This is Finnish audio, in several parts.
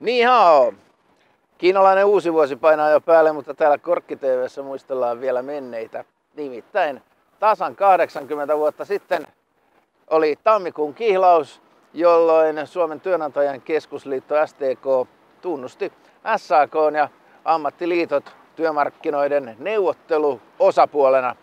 Ni hao! Kiinalainen uusi vuosi painaa jo päälle, mutta täällä Korkki-TV:ssä muistellaan vielä menneitä. Nimittäin tasan 80 vuotta sitten oli tammikuun kihlaus, jolloin Suomen työnantajan keskusliitto STK tunnusti SAK:n ja ammattiliitot työmarkkinoiden neuvotteluosapuolena.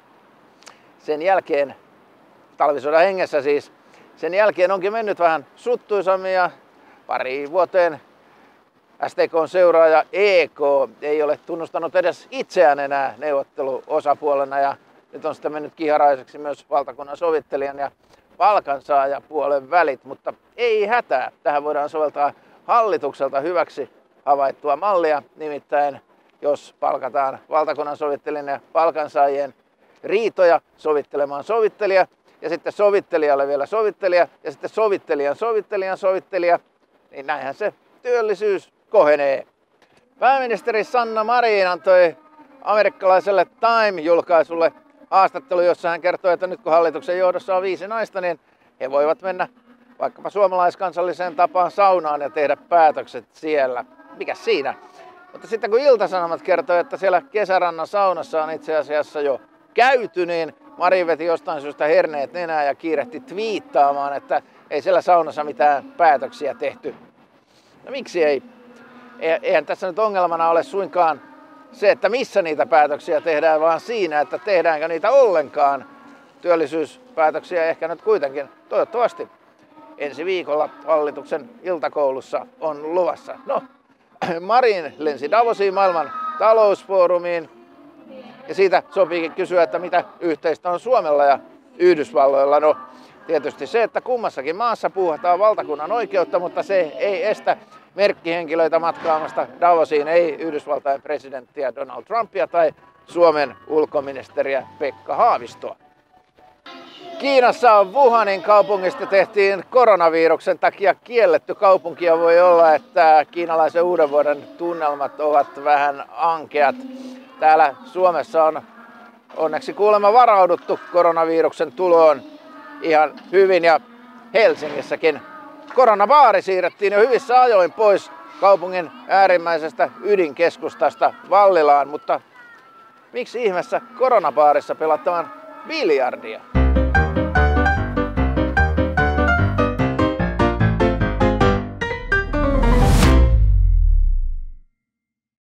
Sen jälkeen, talvisodan hengessä siis, sen jälkeen onkin mennyt vähän suttuisammin ja pari vuoteen STK:n seuraaja EK ei ole tunnustanut edes itseään enää neuvotteluosapuolena ja nyt on sitten mennyt kiharaiseksi myös valtakunnan sovittelijan ja palkansaajapuolen välit, mutta ei hätää. Tähän voidaan soveltaa hallitukselta hyväksi havaittua mallia, nimittäin jos palkataan valtakunnan sovittelijan ja palkansaajien riitoja sovittelemaan sovittelija ja sitten sovittelijalle vielä sovittelija ja sitten sovittelijan sovittelija, niin näinhän se työllisyys kohenee. Pääministeri Sanna Marin antoi amerikkalaiselle Time-julkaisulle haastattelu, jossa hän kertoi, että nyt kun hallituksen johdossa on 5 naista, niin he voivat mennä vaikkapa suomalaiskansalliseen tapaan saunaan ja tehdä päätökset siellä. Mikäs siinä? Mutta sitten kun Ilta-Sanomat kertoi, että siellä Kesärannan saunassa on itse asiassa jo käyty, niin Marin veti jostain syystä herneet nenään ja kiirehti twiittaamaan, että ei siellä saunassa mitään päätöksiä tehty. No miksi ei? Eihän tässä nyt ongelmana ole suinkaan se, että missä niitä päätöksiä tehdään, vaan siinä, että tehdäänkö niitä ollenkaan. Työllisyyspäätöksiä ehkä nyt kuitenkin, toivottavasti, ensi viikolla hallituksen iltakoulussa on luvassa. No, Marin lensi Davosiin maailman talousfoorumiin ja siitä sopiikin kysyä, että mitä yhteistä on Suomella ja Yhdysvalloilla. No, tietysti se, että kummassakin maassa puuhataan valtakunnan oikeutta, mutta se ei estä merkkihenkilöitä matkaamasta Davosiin, ei Yhdysvaltain presidenttiä Donald Trumpia tai Suomen ulkoministeriä Pekka Haavistoa. Kiinassa Wuhanin kaupungista tehtiin koronaviruksen takia kielletty kaupunki ja voi olla, että kiinalaisen uuden vuoden tunnelmat ovat vähän ankeat. Täällä Suomessa on onneksi kuulemma varauduttu koronaviruksen tuloon ihan hyvin ja Helsingissäkin koronabaari siirrettiin jo hyvissä ajoin pois kaupungin äärimmäisestä ydinkeskustasta Vallilaan, mutta miksi ihmeessä koronabaarissa pelataan biljardia?